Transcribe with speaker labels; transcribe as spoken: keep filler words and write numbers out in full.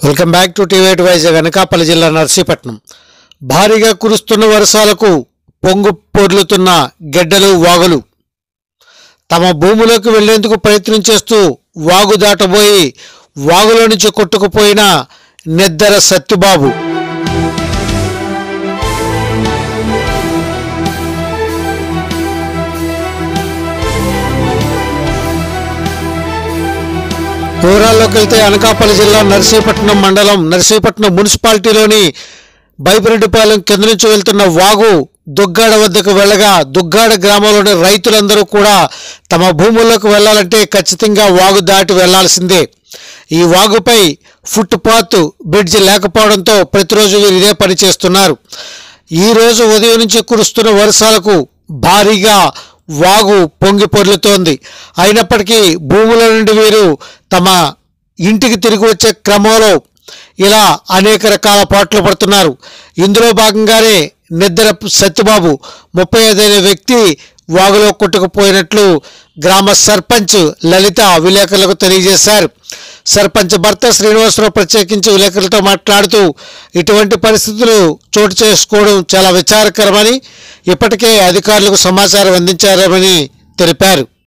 Speaker 1: Welcome back to TV eight Vizag. Anakapalli జిల్లా నర్సీపట్నం. భారీగా కురుస్తున్న వర్షాలకు పొంగు పొర్లుతున్న గెడ్డలు వాగులు. తమ భూములోకి వెళ్లేందుకు ప్రయత్నం చేస్తూ వాగు దాటబోయి వాగులో నుంచి కొట్టుకుపోయిన నెద్దర సత్యబాబు. వివరాల్లోకి వెళ్తే అనకాపల్లి జిల్లా నర్సీపట్నం మండలం నర్సీపట్నం మున్సిపాలిటీలోని బైపిరెడ్డిపాలెం కింద నుంచి వెళ్తున్న వాగు దుగ్గాడ వద్దకు వెళ్ళగా దుగ్గాడ గ్రామంలోని రైతులందరూ కూడా తమ భూముల్లోకి వెళ్ళాలంటే ఖచ్చితంగా వాగు దాటి వెళ్లాల్సిందే. ఈ వాగుపై ఫుట్పాత్ బ్రిడ్జ్ లేకపోవడంతో ప్రతిరోజు వీరు ఇదే పని చేస్తున్నారు. ఈరోజు ఉదయం నుంచి కురుస్తున్న వర్షాలకు భారీగా వాగు పొంగి పొర్లుతోంది. అయినప్పటికీ భూముల నుండి వీరు తమ ఇంటికి తిరిగి వచ్చే క్రమంలో ఇలా అనేక రకాల పాటలు పడుతున్నారు. ఇందులో భాగంగానే నిద్ర సత్యబాబు ముప్పై ఐదైన వ్యక్తి వాగులో కొట్టుకుపోయినట్లు గ్రామ సర్పంచ్ లలిత విలేకరులకు తెలియజేశారు. సర్పంచ్ భర్త శ్రీనివాసరావు ప్రత్యేకించి విలేకరులతో మాట్లాడుతూ ఇటువంటి పరిస్థితులు చోటు చేసుకోవడం చాలా విచారకరమని, ఇప్పటికే అధికారులకు సమాచారం అందించారని తెలిపారు.